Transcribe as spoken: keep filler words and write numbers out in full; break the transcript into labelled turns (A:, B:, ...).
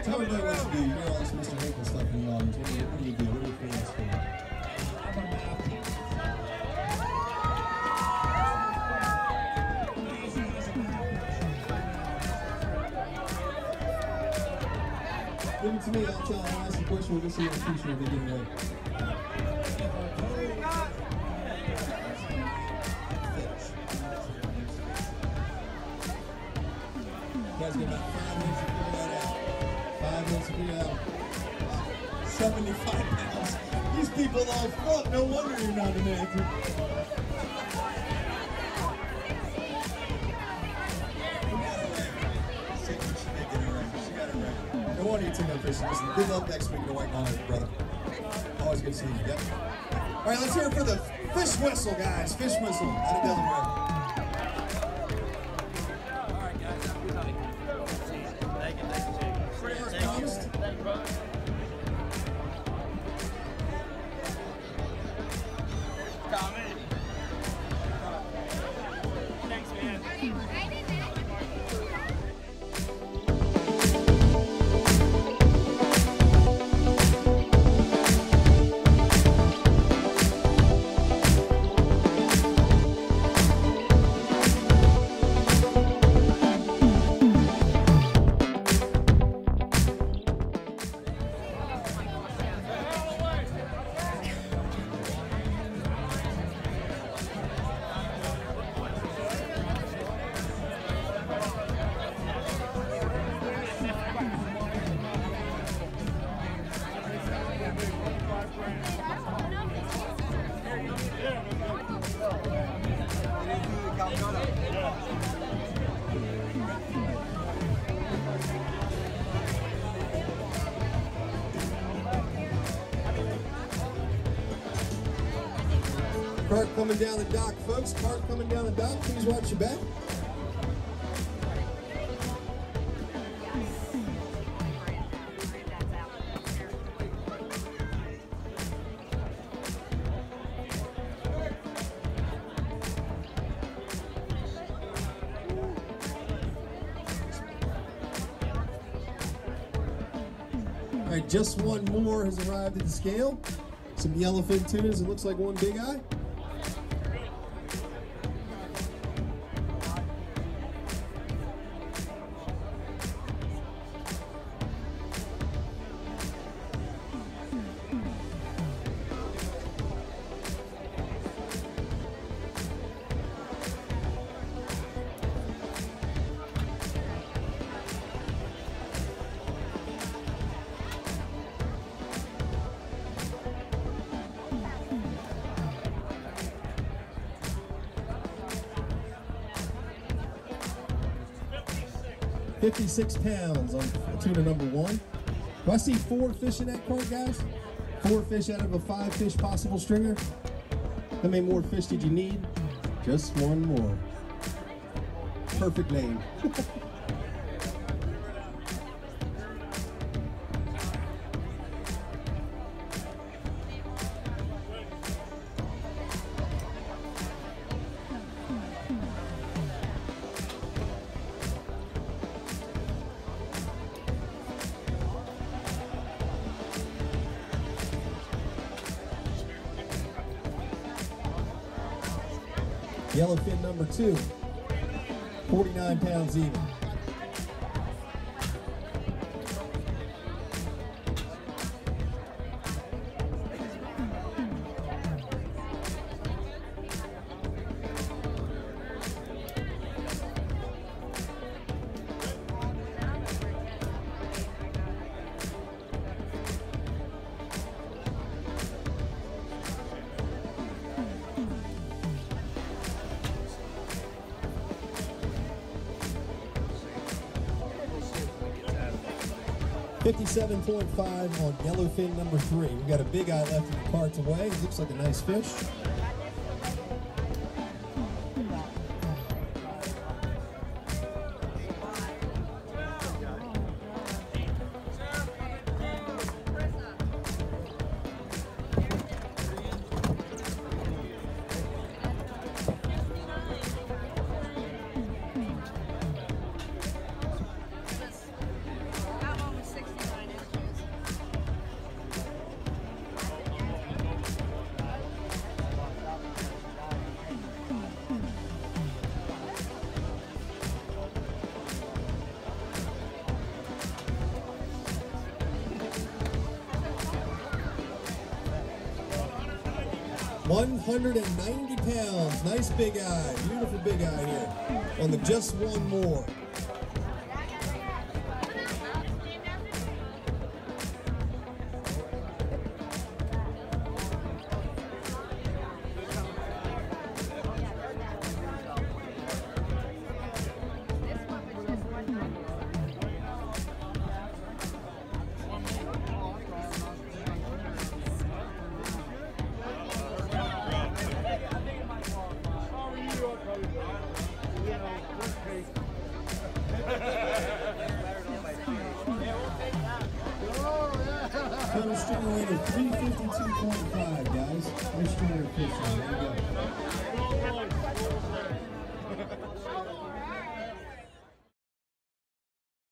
A: Tell everybody what you do. You hear all this Mister Hinkle stuff in the audience. What do you, what do you do? What are you famous for? Give it to me. I'll tell. I'll ask the question. We'll get some more t-shirt we'll be giving away. You guys get about five minutes to figure that out. Five minutes to figure it out. seventy-five pounds. These people all fuck. No wonder you're not an actor. No wonder you took that fish. Listen, good luck next week in the White Mountains, brother. Always good seeing you. Yep. All right, let's hear it for the fish whistle, guys. Fish whistle out of Delaware. Cart coming down the dock, folks. Cart coming down the dock. Please watch your back. All right, just one more has arrived at the scale. Some yellowfin tunas. It looks like one big eye. fifty-six pounds on tuna number one. Do I see four fish in that cart, guys? Four fish out of a five fish possible stringer. How many more fish did you need? Just one more. Perfect name. Yellowfin number two, forty-nine pounds even. fifty-seven point five on yellowfin number three. We've got a big eye left in the carts away. It looks like a nice fish. one hundred ninety pounds. Nice big eye. Beautiful big eye here on the Just One More. Total stringer weight of three fifty-two point five, guys. Nice stringer fishing. There you go.